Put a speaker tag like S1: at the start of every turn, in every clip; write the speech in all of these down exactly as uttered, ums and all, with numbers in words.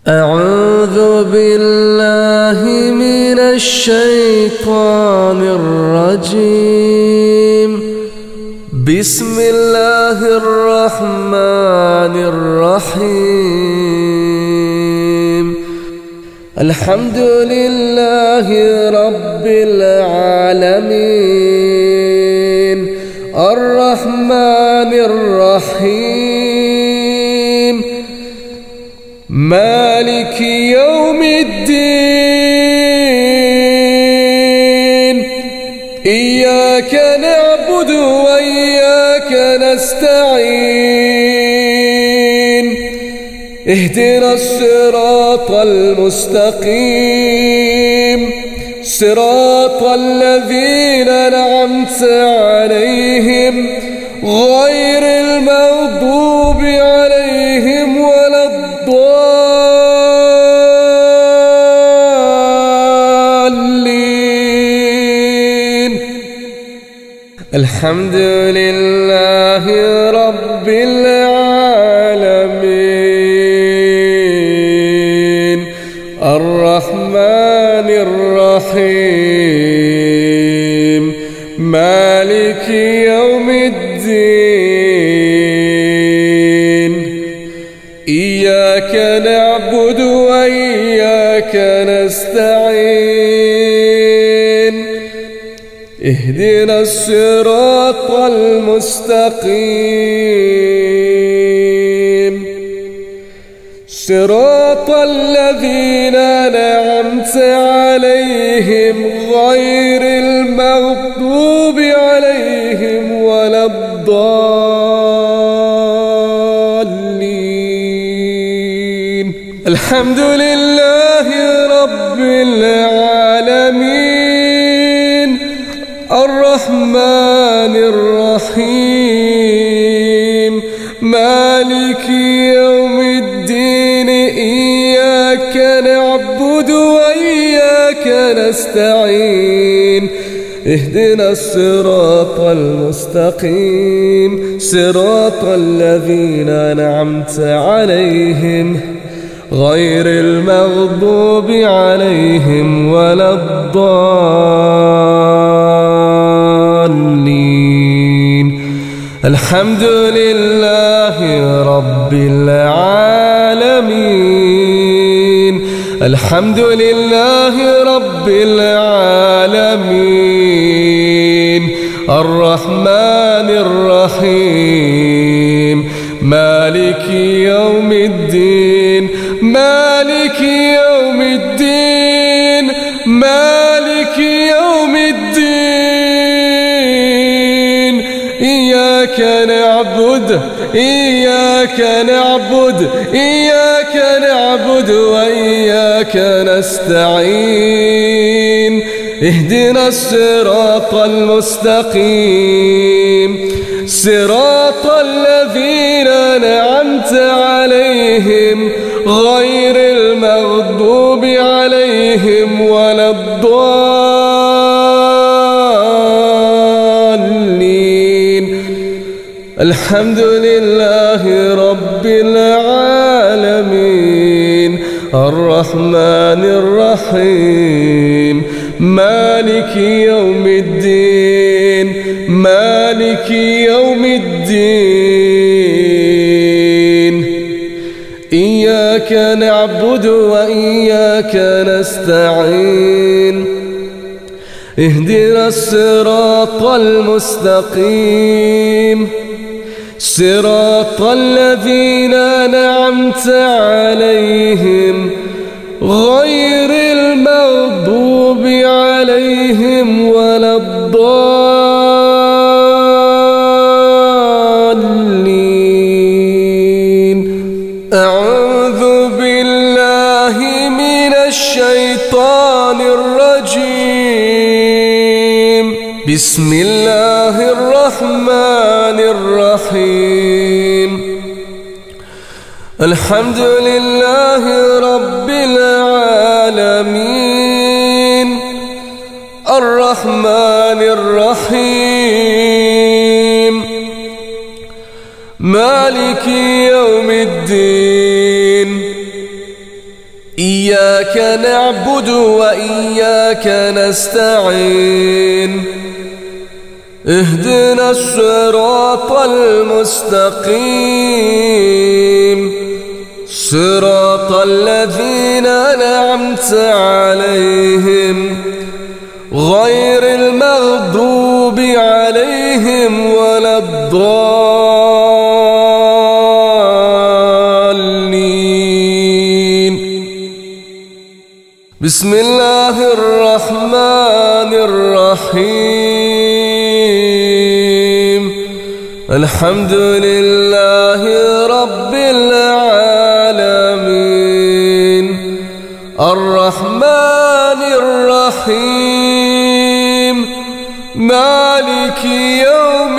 S1: أعوذ بالله من الشيطان الرجيم. بسم الله الرحمن الرحيم. الحمد لله رب العالمين الرحمن الرحيم مالك يوم الدين. إياك نعبد وإياك نستعين. اهدنا الصراط المستقيم صراط الذين أنعمت عليهم غير المغضوب عليهم ولا الضالين. الحمد لله رب العالمين الرحمن الرحيم مالك يوم الدين. إياك نعبد وإياك نستعين. اهدنا الصراط المستقيم صراط الذين أنعمت عليهم غير المغضوب عليهم ولا الضالين. الحمد لله رب العالمين الرحمن الرحيم مالك يوم الدين. إياك نعبد وإياك نستعين. اهدنا الصراط المستقيم صراط الذين أنعمت عليهم غير المغضوب عليهم ولا الضالين. الحمد لله رب العالمين الحمد لله رب العالمين الرحمن الرحيم مالك يوم الدين. مالك يوم الدين مالك يوم الدين. إياك نعبد إياك نعبد إياك نعبد وإياك نستعين. اهدنا الصراط المستقيم صراط الذين أنعمت عليهم غير المغضوب عليهم ولا الضالين. الحمد لله رب العالمين الرحمن الرحيم مالك يوم الدين. مالك يوم الدين. إياك نعبد وإياك نستعين. اهدنا الصراط المستقيم صراط الذين أنعمت عليهم غير المغضوب عليهم ولا الضالين. أعوذ بالله من الشيطان الرجيم. بسم الله الرحمن الرحيم. الحمد لله رب العالمين الرحمن الرحيم مالك يوم الدين. إياك نعبد وإياك نستعين اهدنا الصراط المستقيم صراط الذين أنعمت عليهم غير المغضوب عليهم ولا الضالين. بسم الله الرحمن الرحيم الحمد لله رب العالمين الرحمن الرحيم مالك يوم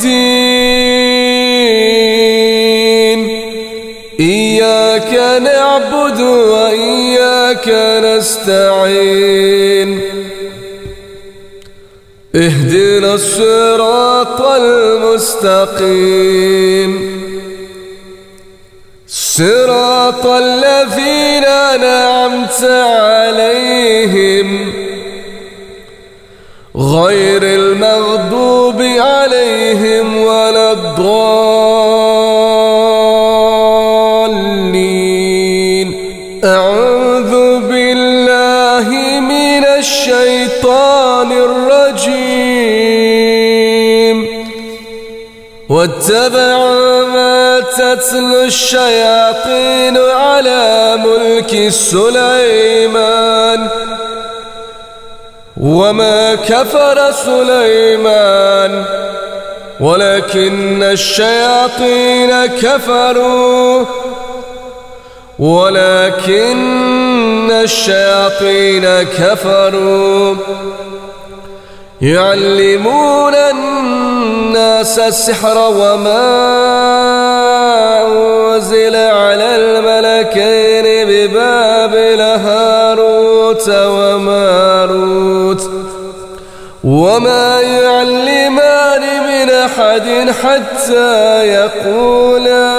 S1: الدين إياك نعبد وإياك نستعين اهدنا الصراط المستقيم صراط الذين أنعمت عليهم غير المغضوب عليهم ولا الضالين. أعوذ بالله من الشيطان الرجيم. واتبعوا ما تتلو الشياطين على ملك سليمان وما كفر سليمان ولكن الشياطين كفروا ولكن الشياطين كفروا يعلمون الناس السحر وما أنزل على الملكين ببابل هاروت وماروت وما يعلمان من أحد حتى يقولا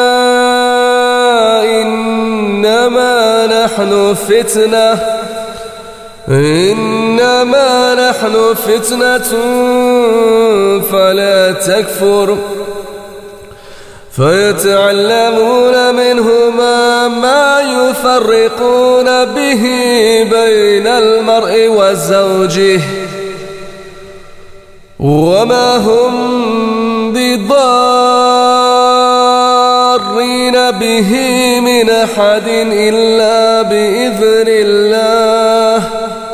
S1: إنما نحن فتنة إنما نحن فتنة فلا تكفر فيتعلمون منهما ما يفرقون به بين المرء وزوجه وما هم بضارين به من أحد إلا بإذن الله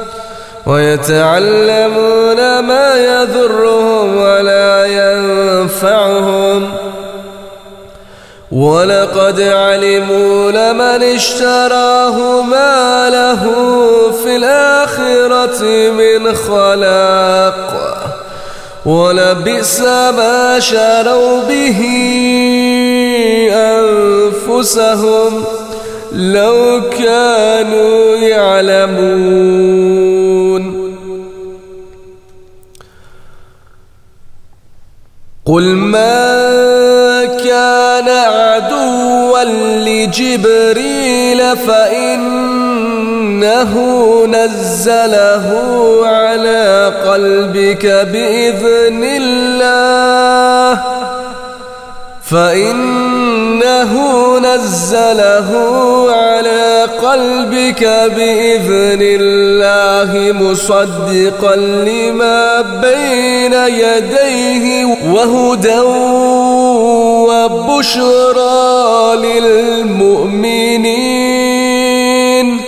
S1: ويتعلمون ما يضرهم ولا ينفعهم ولقد علموا لمن اشتراه ما له في الآخرة من خلاق ولبئس ما شروا به أنفسهم لو كانوا يعلمون. قل ما كان عدوا لجبريل فإنه نزله على قلبك بإذن الله فإنه نزله على قلبك بإذن الله مصدقا لما بين يديه وهدى وبشرى للمؤمنين.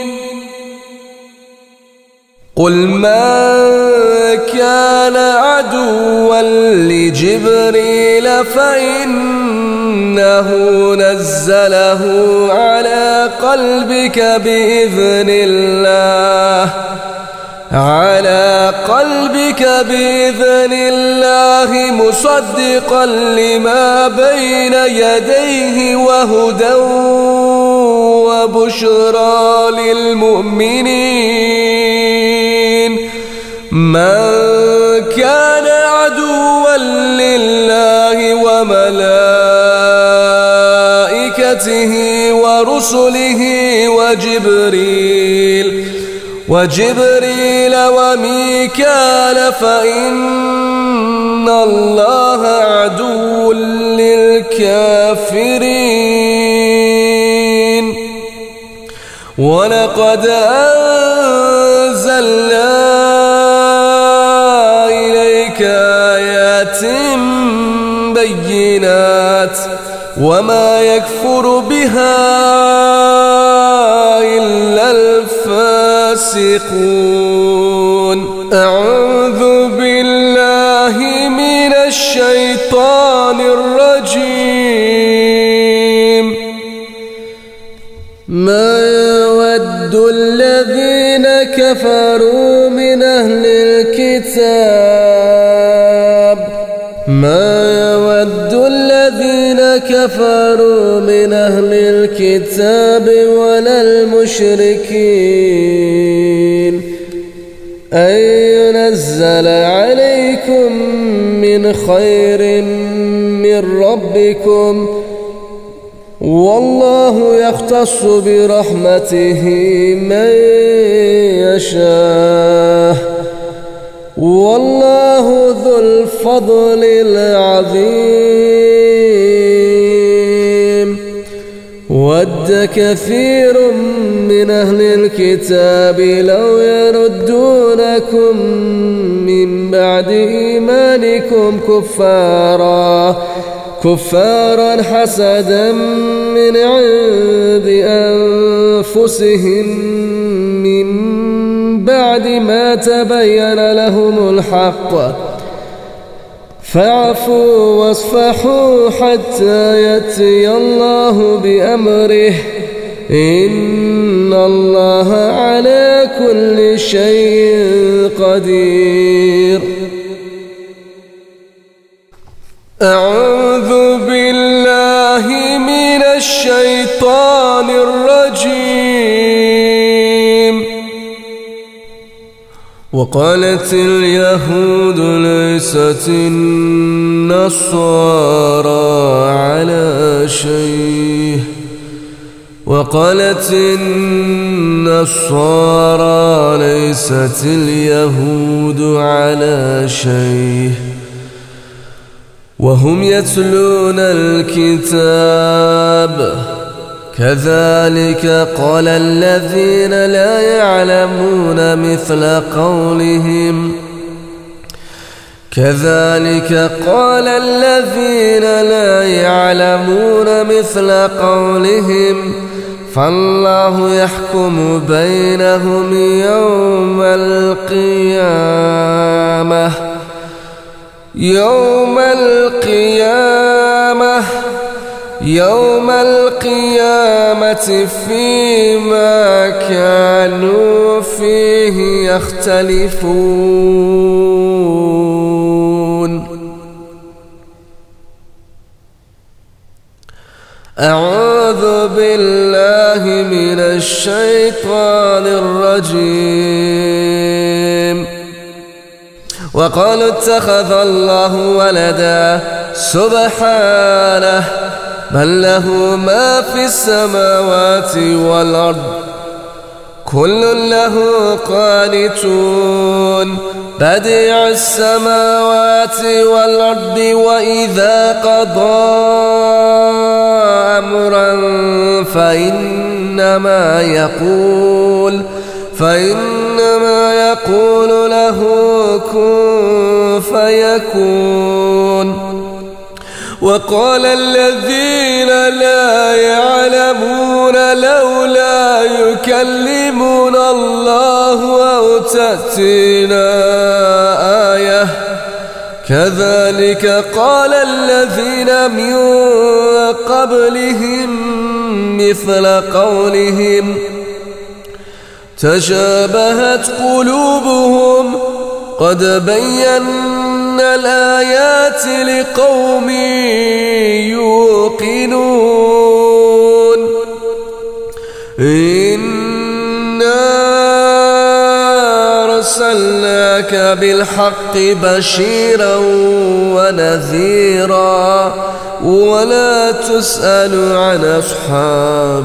S1: قل ما كان عدوا لجبريل فإنه نزله على قلبك بإذن الله على قلبك بإذن الله مصدقا لما بين يديه وهدى وبشرى للمؤمنين. من كان عدوا لله وملائكته وملائكته ورسله وجبريل وجبريل وميكال فإن الله عدو للكافرين. ولقد أنزلنا إليك آيات بينات وما يكفر بها إلا الفاسقون. أعوذ بالله من الشيطان الرجيم. ما يود الذين كفروا من أهل الكتاب ما يود الذين كفروا من أهل الكتاب ولا المشركين أن ينزل عليكم من خير من ربكم والله يختص برحمته من يشاء والله ذو الفضل العظيم. ود كثير من أهل الكتاب لو يردونكم من بعد إيمانكم كفارا كفارا حسدا من عند أنفسهم من بعد ما تبين لهم الحق فاعفوا واصفحوا حتى يأتي الله بأمره إن الله على كل شيء قدير. أعوذ بالله من الشيطان الرجيم. وقالت اليهود ليست النصارى على شيء وقالت النصارى ليست اليهود على شيء وهم يتلون الكتاب كذلك قال الذين لا يعلمون مثل قولهم كذلك قال الذين لا يعلمون مثل قولهم فالله يحكم بينهم يوم القيامة يوم القيامة يوم القيامة فيما كانوا فيه يختلفون. أعوذ بالله من الشيطان الرجيم. وقالوا اتخذ الله ولدا سبحانه بل له ما في السماوات والأرض كل له قانتون بديع السماوات والأرض وإذا قضى أمرا فإنما يقول فإنما يقول له كن فيكون. وقال الذين لا يعلمون لولا يكلمنا الله أو تأتينا آية كذلك قال الذين من قبلهم مثل قولهم تشابهت قلوبهم قد بينا الآيات لقوم يوقنون. إنا أرسلناك بالحق بشيرا ونذيرا ولا تسأل عن أصحاب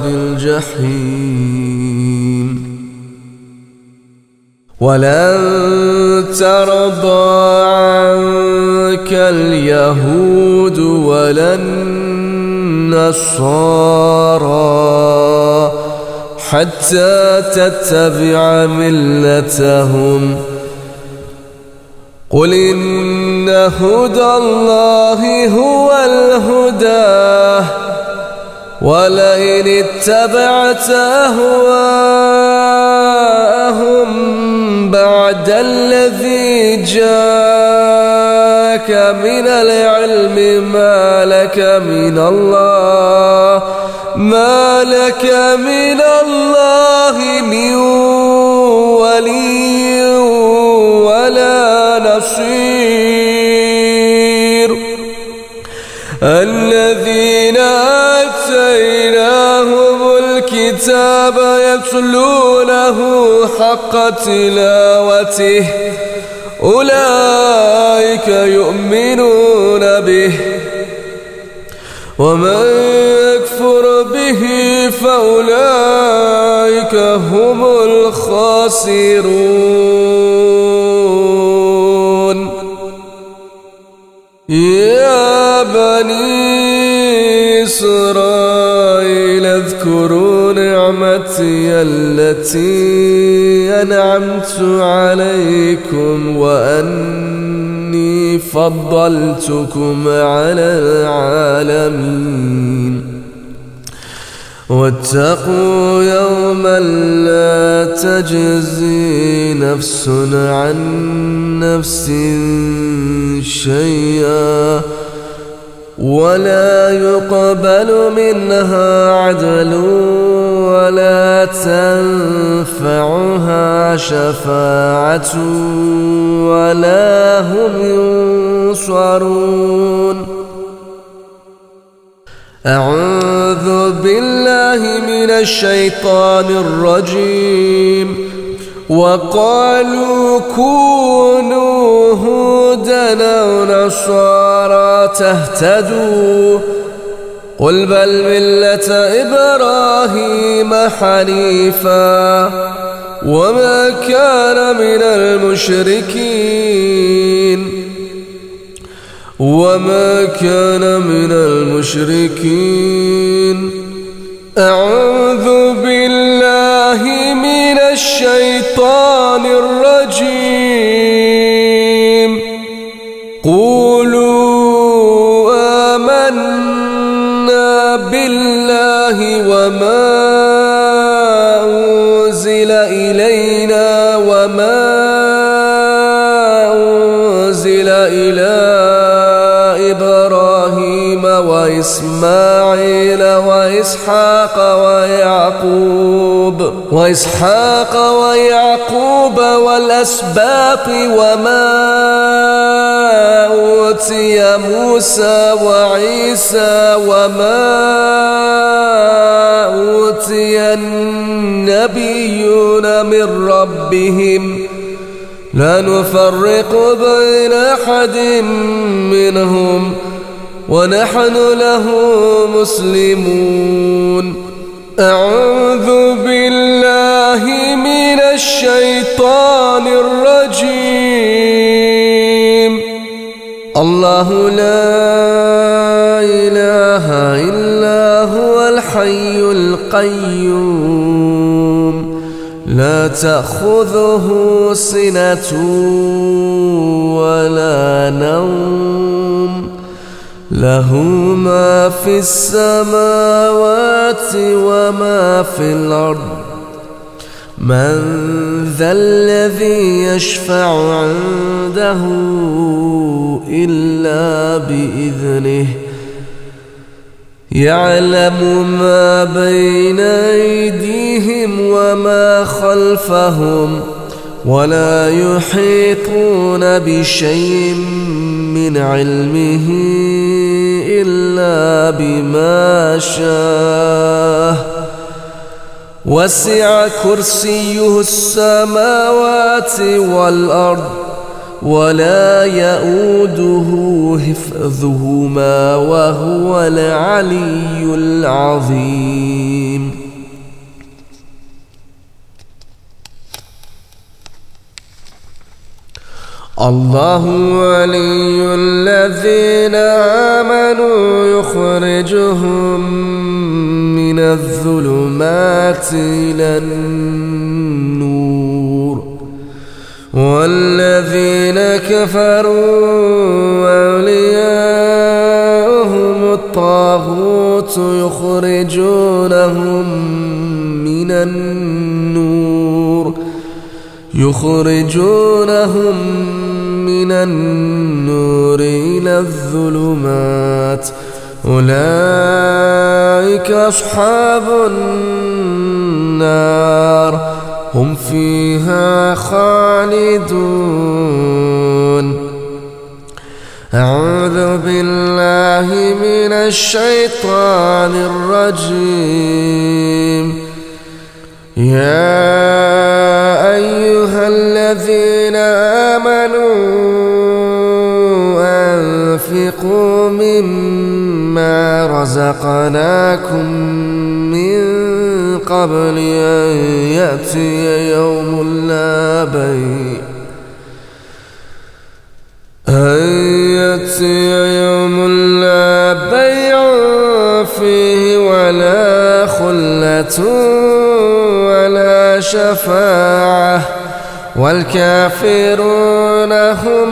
S1: الجحيم. ولن ترضى عنك اليهود ولا النصارى حتى تتبع ملتهم. قل إن هدى الله هو الهدى ولئن اتبعت أهواءهم بعد الذي جاءك من العلم ما لك من الله ما لك من الله من ولي ولا نصير. الذين آتيناهم الكتاب يتلونه حق تلاوته أولئك يؤمنون به ومن يكفر به فأولئك هم الخاسرون. يا بني إسرائيل اذكروا نعمتي التي أنعمت عليكم وأني فضلتكم على العالمين. واتقوا يوما لا تجزي نفس عن نفس شيئا ولا يقبل منها عدل ولا تنفعها شفاعة ولا هم ينصرون. أعوذ بالله من الشيطان الرجيم. وقالوا كونوا هودا أو نصارى تهتدوا قل بل ملة إبراهيم حنيفا وما كان من المشركين وما كان من المشركين. أعوذ بالله من الشيطان الرجيم. قولوا آمنا بالله وما أنزل إلينا وما أنزل إلى إبراهيم وإسماعيل وإسحاق ويعقوب وإسحاق ويعقوب والأسباط وما أوتي موسى وعيسى وما أوتي النبيون من ربهم لا نفرق بين أحد منهم ونحن له مسلمون. أعوذ بالله من الشيطان الرجيم. الله لا إله إلا هو الحي القيوم لا تأخذه سنة ولا نوم له ما في السماوات وما في الأرض. من ذا الذي يشفع عنده إلا بإذنه يعلم ما بين أيديهم وما خلفهم ولا يحيطون بشيء من علمه إلا بما شاء وسع كرسيه السماوات والأرض ولا يؤوده حفظهما وهو العلي العظيم. الله ولي الذين آمنوا يخرجهم من الظلمات إلى النور، والذين كفروا أولياءهم الطاغوت يخرجونهم من النور يخرجونهم من النور إلى الظلمات، أولئك أصحاب النار هم فيها خالدون. أعوذ بالله من الشيطان الرجيم. يا أيها الذين آمنوا أنفقوا مما رزقناكم من قبل أن يأتي يوم لا بيع أن يأتي يوم لا بيع فيه ولا خلة ولا شفاعة والكافرون هم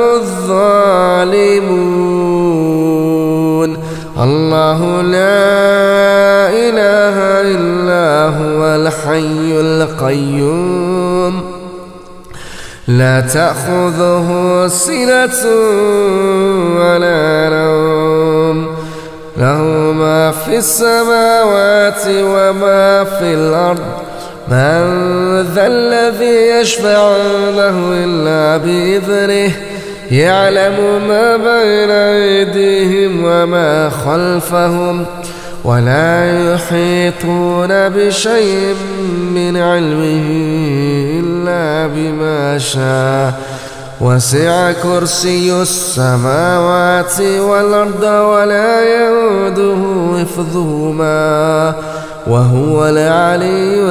S1: الظالمون. الله لا إله إلا هو الحي القيوم لا تأخذه سنة ولا نوم، له ما في السماوات وما في الأرض، من ذا الذي يشفع له إلا بإذنه، يعلم ما بين أيديهم وما خلفهم، ولا يحيطون بشيء من علمه إلا بما شاء، وسع كرسي السماوات والأرض ولا يؤوده حفظهما وهو العلي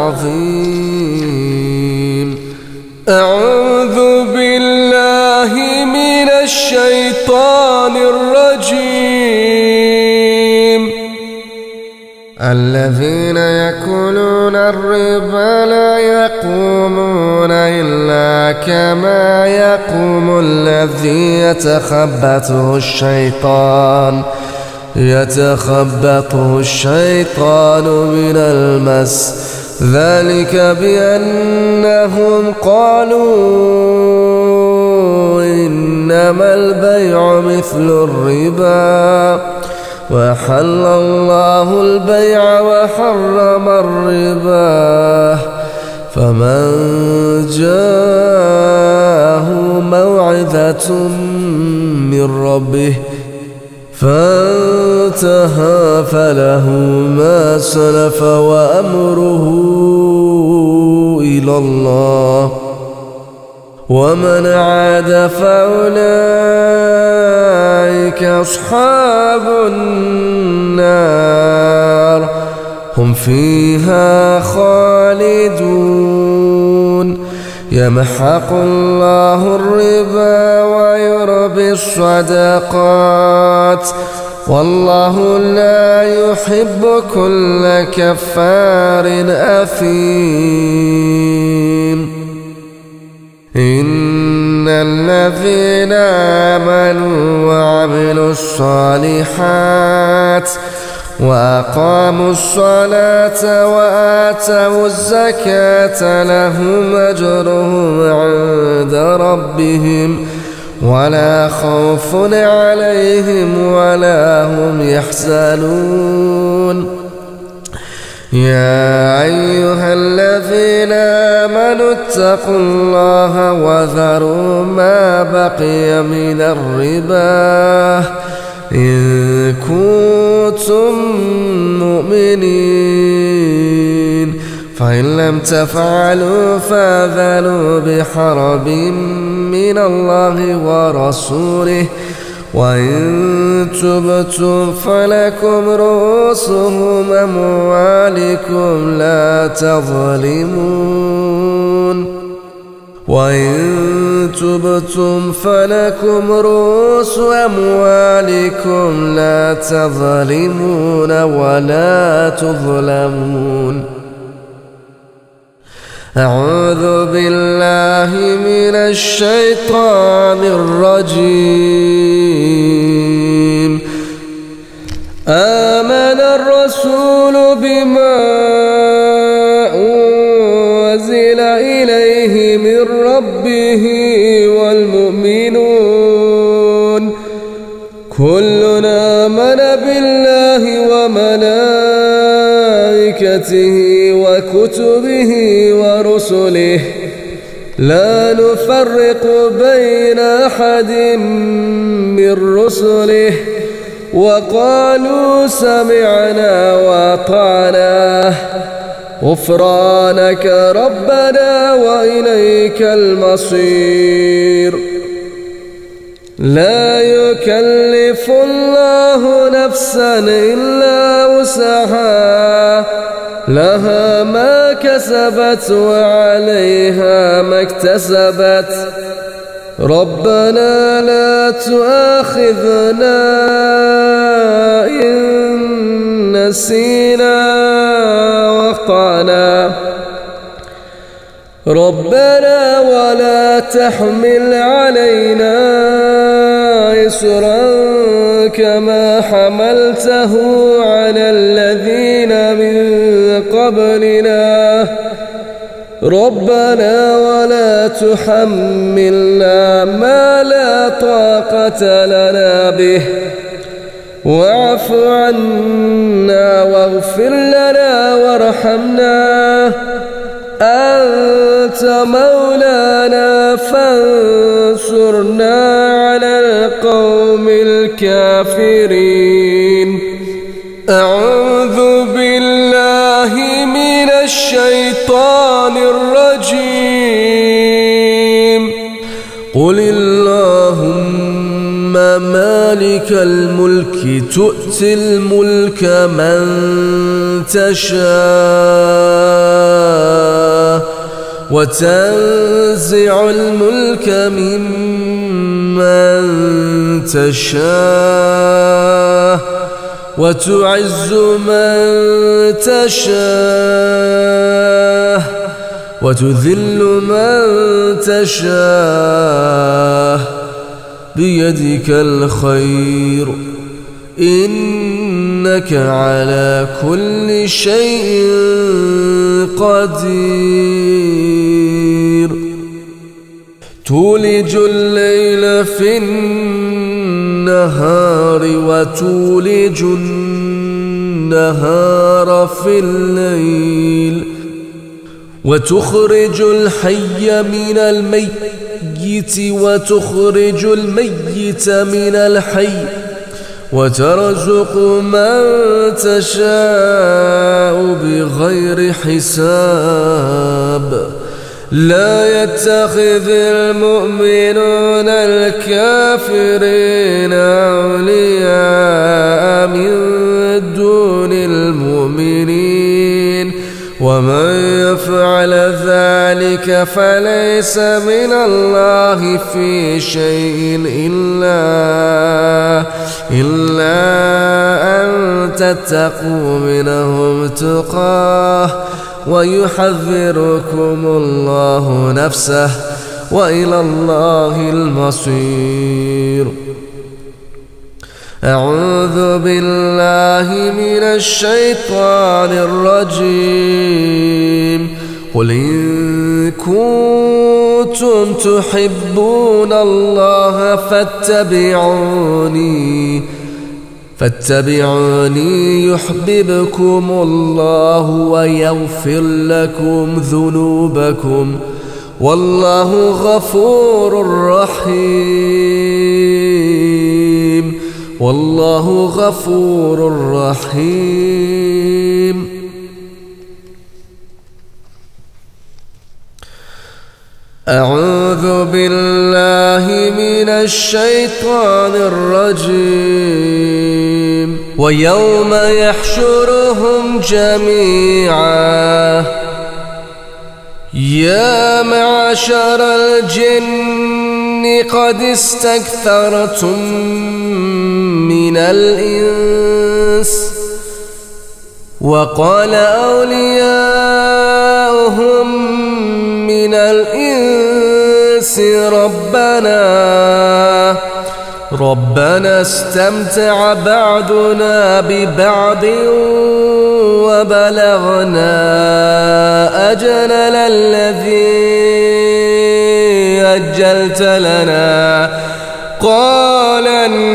S1: العظيم. أعوذ بالله من الشيطان الرجيم. الذين يأكلون الربا لا يقومون إلا كما يقوم الذي يتخبطه الشيطان يتخبطه الشيطان من المس، ذلك بأنهم قالوا إنما البيع مثل الربا، وحل الله البيع وحرم الربا، فمن جاءه موعظة من ربه فانتهى فله ما سلف وأمره إلى الله، ومن عاد فأولئك أصحاب النار هم فيها خالدون. يمحق الله الربا ويربي الصدقات، والله لا يحب كل كفار أثيم. إن الذين آمنوا وعملوا الصالحات وأقاموا الصلاة وآتوا الزكاة لهم أجرهم عند ربهم ولا خوف عليهم ولا هم يحزنون. يا أيها الذين آمنوا اتقوا الله وذروا ما بقي من الربا إن كنتم مؤمنين، فإن لم تفعلوا فاذنوا بحرب من الله ورسوله وإن تبتم فلكم رؤوس أموالكم لا تظلمون وإن تبتم فلكم رؤوس أموالكم لا تظلمون ولا تظلمون. أعوذ بالله من الشيطان الرجيم. آمن الرسول بما أنزل إليه من ربه والمؤمنون كلنا آمن بالله وملائكته وكتبه ورسله لا نفرق بين أحد من رسله وقالوا سمعنا وأطعنا غفرانك ربنا وإليك المصير. لا يكلف الله نفسا إلا وسعها لها ما كسبت وعليها ما اكتسبت ربنا لا تؤاخذنا إن نسينا وأخطأنا ربنا ولا تحمل علينا إصرا كما حملته على الذين من قبلنا ربنا ولا تحملنا ما لا طاقة لنا به واعف عنا واغفر لنا وارحمنا أنت مولانا فانصرنا على القوم الكافرين. أعوذ بالله من الشيطان الرجيم. قل اللهم مالك الملك تؤتي الملك من تشاء وتنزع الملك ممن تشاء وتعز من تشاء وتذل من تشاء بيدك الخير إنك على كل شيء قدير. تولج الليل في النهار وتولج النهار في الليل وتخرج الحي من الميت وتخرج الميت من الحي وترزق من تشاء بغير حساب. لا يتخذ المؤمنون الكافرين أولياء من دون المؤمنين ومن يفعل ذلك فليس من الله في شيء إلا إلا أن تتقوا منهم تقاه ويحذركم الله نفسه وإلى الله المصير. أعوذ بالله من الشيطان الرجيم. قل إن كنتم تحبون الله فاتبعوني فاتبعوني يحببكم الله ويغفر لكم ذنوبكم والله غفور رحيم والله غفور رحيم. أعوذ بالله من الشيطان الرجيم. ويوم يحشرهم جميعا يا معشر الجن قد استكثرتم من الإنس وقال أولياؤهم من الإنس ربنا ربنا استمتع بعضنا ببعض وبلغنا أجلنا الذي أجلت لنا قال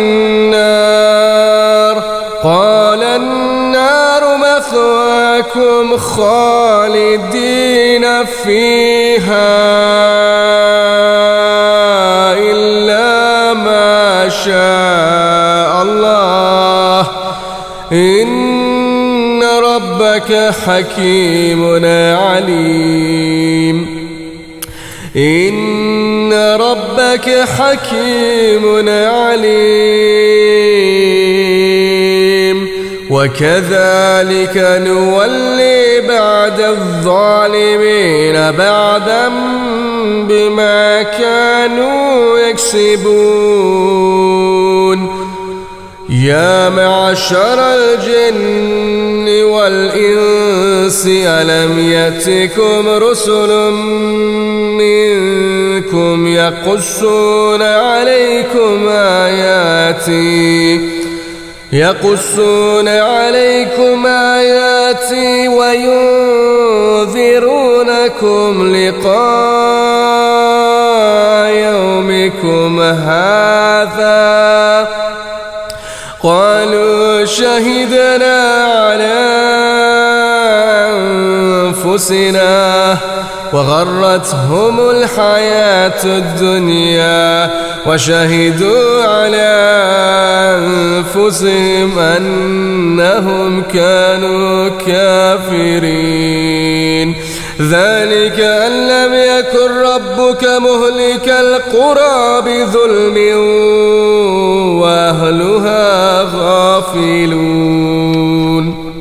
S1: النار قال النار مثواكم خالدين فيها إلا ما شاء الله إن ربك حكيم عليم إن ربك حكيم عليم وكذلك نولي بعد الظالمين بعدا بما كانوا يكسبون. يا معشر الجن والإنس ألم يأتكم رسل منكم يقصون عليكم آياتي يقصون عليكم آياتي وينذرونكم لقاء يومكم هذا قالوا شهدنا على أنفسنا وغرتهم الحياة الدنيا وشهدوا على أنفسهم أنهم كانوا كافرين. ذلك أن لم يكن ربك مهلك القرى بظلم وأهلها غافلون.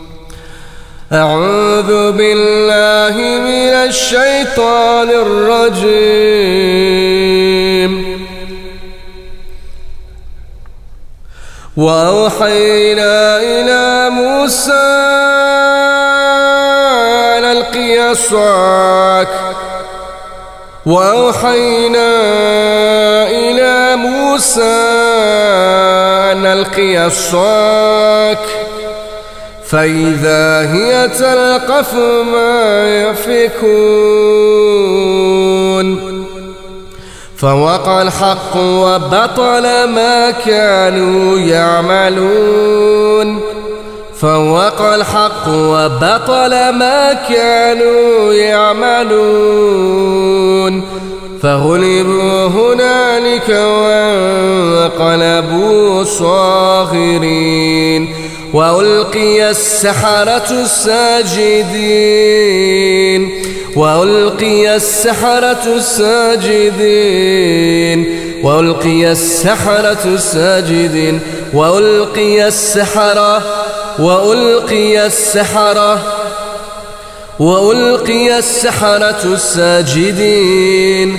S1: أعوذ بالله من الشيطان الرجيم. وأوحينا إلى موسى أن ألقي عصاك وأوحينا إلى موسى أن ألقي عصاك فإذا هي تلقف ما يفكون فوقع الحق وبطل ما كانوا يعملون فوقع الحق وبطل ما كانوا يعملون فغلبوا هنالك وانقلبوا صاغرين. وألقي السحرة الساجدين وألقي السحرة الساجدين وألقي السحرة الساجدين وألقي السحرة وألقي السحرة وألقي السحرة الساجدين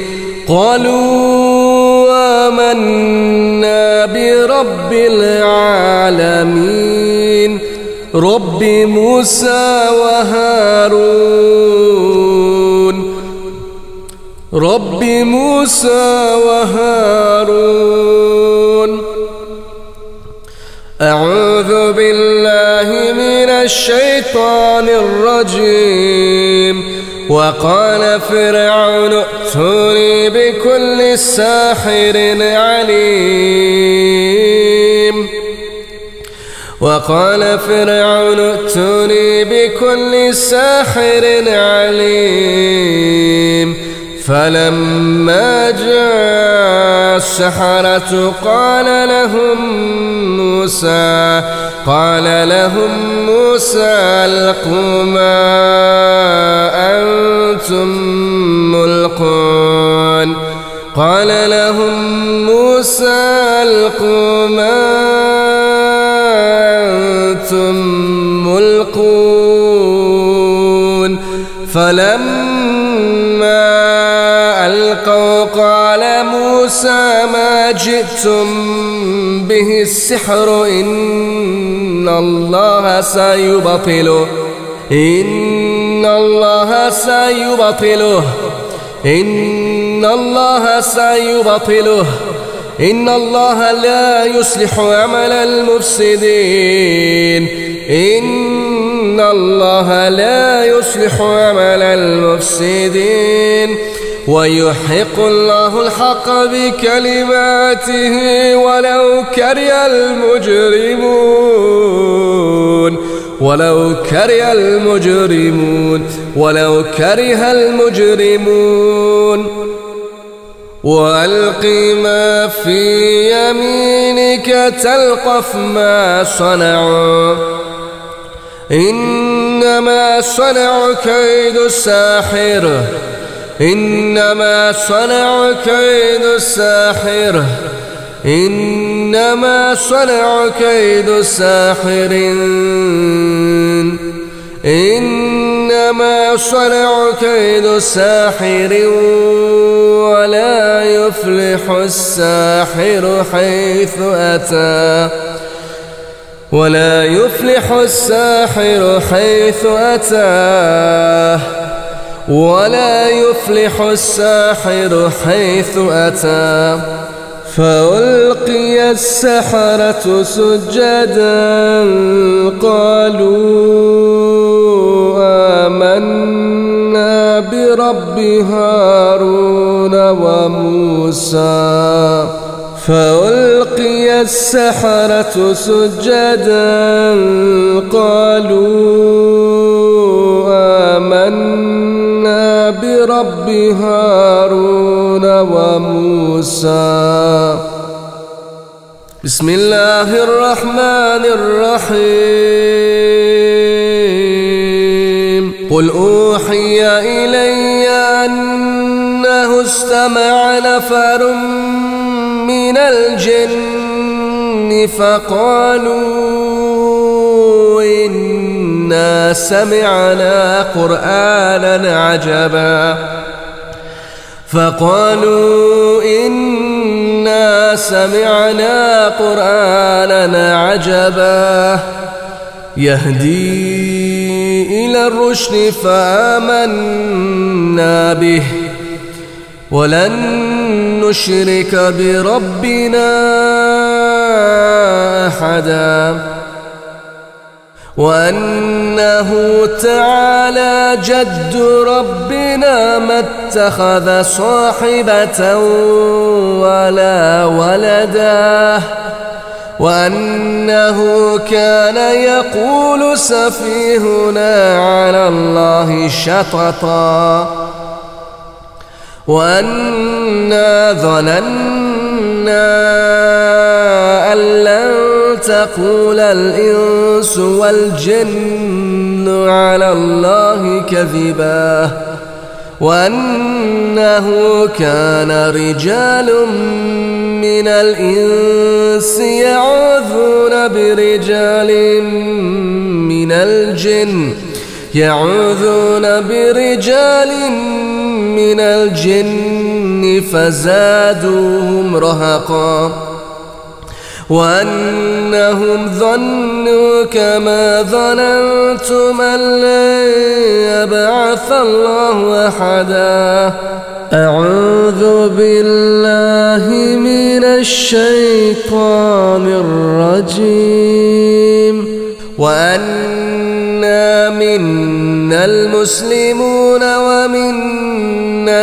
S1: قالوا آمنا برب العالمين رب موسى وهارون رب موسى وهارون. أعوذ بالله من الشيطان الرجيم. وقال فرعون ائتوني بكل ساحر عليم وقال فرعون ائتوني بكل ساحر عليم فلما جاء السحرة قال لهم موسى قال لهم موسى ألقوا ما أنتم ملقون قال لهم موسى ألقوا ما أنتم ملقون فلما ألقوا قال موسى ما جئتم به السحر إن الله سيبطله إن الله سيبطله إن الله سيبطله إن الله لا يصلح عمل المفسدين إن الله لا يصلح عمل المفسدين ويحق الله الحق بكلماته ولو كره المجرمون ولو كره المجرمون ولو كره المجرمون وألق ما في يمينك تلقف ما صنعوا إنما صنعوا كيد الساحر إنما صنعوا كيد الساحر إنما صنعوا كيد الساحر إنما صنعوا كيد الساحر ولا يفلح الساحر حيث أتى ولا يفلح الساحر حيث أتى ولا يفلح الساحر حيث أتى فألقي السحرة سجدا قالوا آمنا برب هارون وموسى فألقي السحرة سجدا قالوا آمنا برب هارون وموسى بسم الله الرحمن الرحيم قل أوحي إلي أنه استمع نفر من الجن فقالوا إنا سمعنا قرآنا عجبا فقالوا إنا سمعنا قرآنا عجبا يهدي إلى الرشد فآمنا به ولن نشرك بربنا أحدا وأنه تعالى جد ربنا ما اتخذ صاحبة ولا ولدا وأنه كان يقول سفيهنا على الله شططا وأنا ظننا أن لن تقول الإنس والجن على الله كذبا وأنه كان رجال من الإنس يعوذون برجال من الجن يعوذون برجال من الجن فزادوهم رهقا وأنهم ظنوا كما ظننتم أن لن يبعث الله أحدا أعوذ بالله من الشيطان الرجيم وأنا منا المسلمون ومنا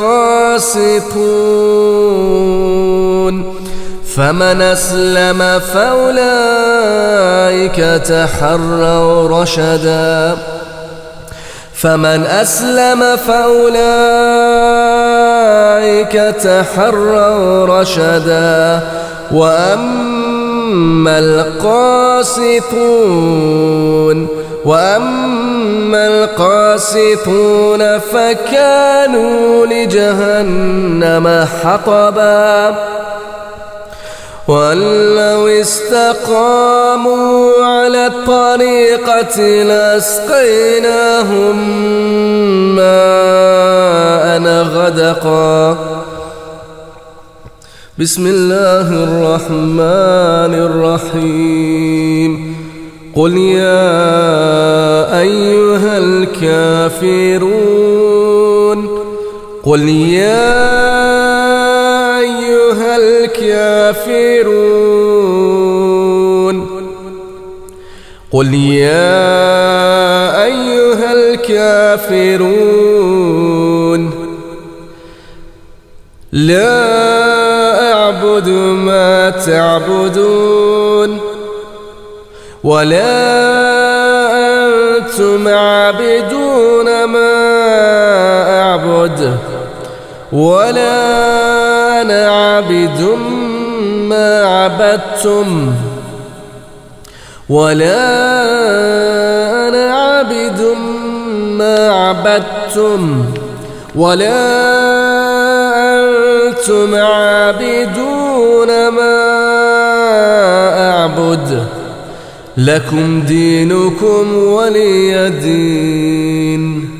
S1: القاسطون فمن أسلم فأولئك تحروا رشدا فمن أسلم فأولئك تحروا رشدا وأما القاسطون وأما وأما القاسطون فكانوا لجهنم حطبا وأن لو استقاموا على الطريقة لأسقيناهم ماء غدقا. بسم الله الرحمن الرحيم. قل يا أيها الكافرون قل يا أيها الكافرون قل يا أيها الكافرون لا أعبد ما تعبدون ولا أنتم عابدون ما أعبد ولا أنا عابد ما عبدتم ولا أنا عابد ما عبدتم ولا أنتم عابدون ما أعبد لكم دينكم ولي دين.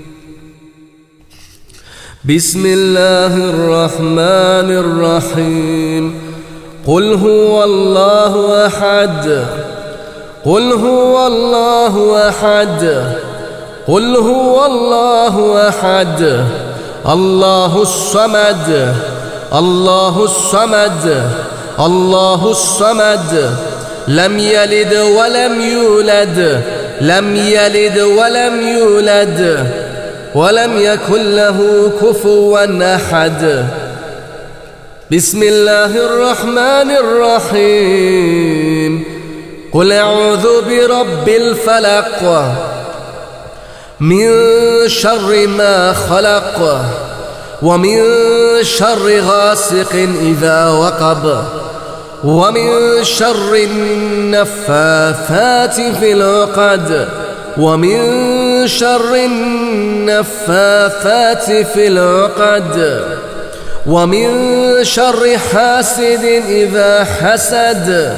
S1: بسم الله الرحمن الرحيم. قل هو الله أحد قل هو الله أحد قل هو الله أحد الله الصمد الله الصمد الله الصمد لم يلد ولم يولد لم يلد ولم يولد ولم يكن له كفوا أحد. بسم الله الرحمن الرحيم. قل أعوذ برب الفلق من شر ما خلق ومن شر غاسق إذا وقب ومن شر النفاثات في العقد ومن شر النفاثات في العقد ومن شر حاسد إذا حسد.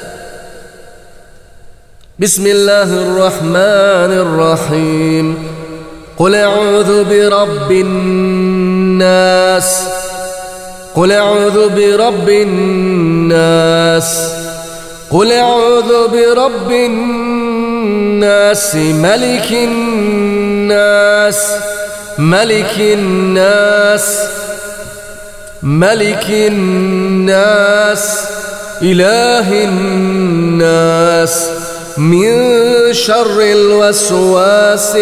S1: بسم الله الرحمن الرحيم. قل أعوذ برب الناس قل أعوذ برب الناس قل أعوذ برب الناس ملك الناس ملك الناس ملك الناس إله الناس من شر الوسواس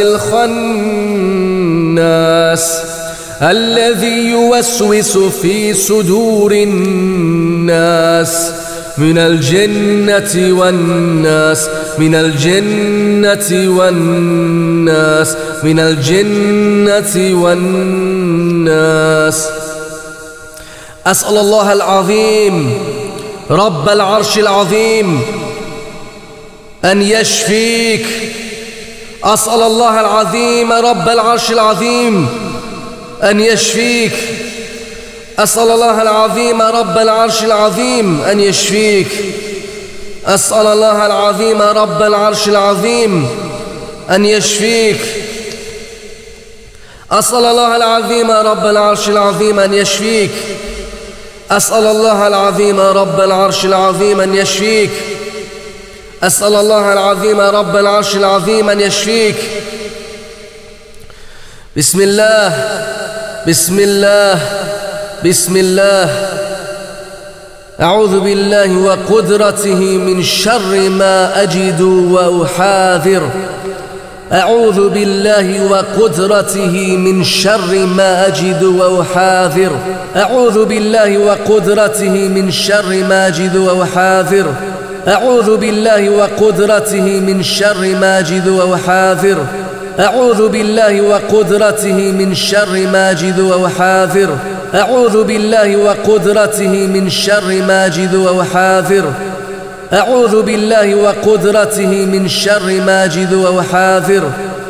S1: الخناس الذي يوسوس في صدور الناس من الجنة والناس من الجنة والناس من الجنة والناس. أسأل الله العظيم رب العرش العظيم أن يشفيك. أسأل الله العظيم رب العرش العظيم أن يشفيك. أسأل الله العظيم رب العرش العظيم أن يشفيك. أسأل الله العظيم رب العرش العظيم أن يشفيك. أسأل الله العظيم رب العرش العظيم أن يشفيك. أسأل الله العظيم رب العرش العظيم أن يشفيك. أسأل الله العظيم رب العرش العظيم أن يشفيك. بسم الله بسم الله بسم الله. أعوذ بالله وقدرته من شر ما أجد وأحاذر. أعوذ بالله وقدرته من شر ما أجد وأحاذر. أعوذ بالله وقدرته من شر ما أجد وأحاذر. أعوذ بالله وقدرته من شر ما أجد وأحاذر. أعوذ بالله وقدرته من شر ما أجد وأحاذر. أعوذ بالله وقدرته من شر ما أجد وأحاذر. أعوذ بالله وقدرته من شر ما أجد وأحاذر.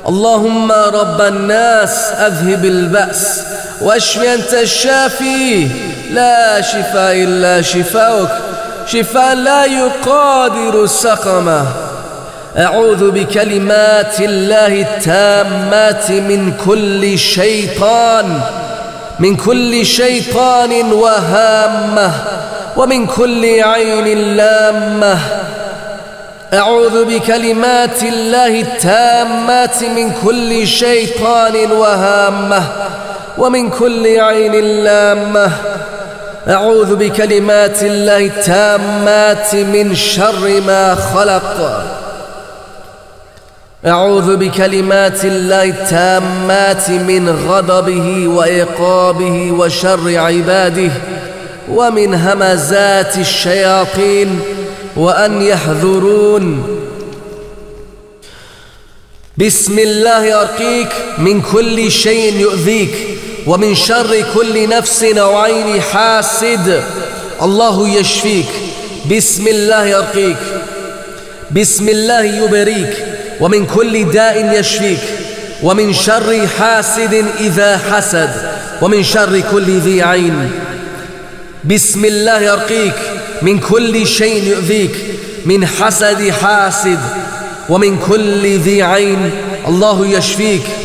S1: اللهم رب الناس أذهب البأس واشف أنت الشافي لا شفاء إلا شفاؤك شفاء لا يقادر سقمه. أعوذ بكلمات الله التامات من كل شيطان من كل شيطان وهامة ومن كل عين لامة. أعوذ بكلمات الله التامات من كل شيطان وهامة ومن كل عين لامة. أعوذ بكلمات الله التامات من شر ما خلق. أعوذ بكلمات الله التامات من غضبه وعقابه وشر عباده ومن همزات الشياطين وأن يحضرون. بسم الله أرقيك من كل شيء يؤذيك ومن شر كل نفس أو عين حاسد الله يشفيك. بسم الله أرقيك. بسم الله يبريك ومن كل داء يشفيك ومن شر حاسد إذا حسد ومن شر كل ذي عين. بسم الله يرقيك من كل شيء يؤذيك من حسد حاسد ومن كل ذي عين الله يشفيك.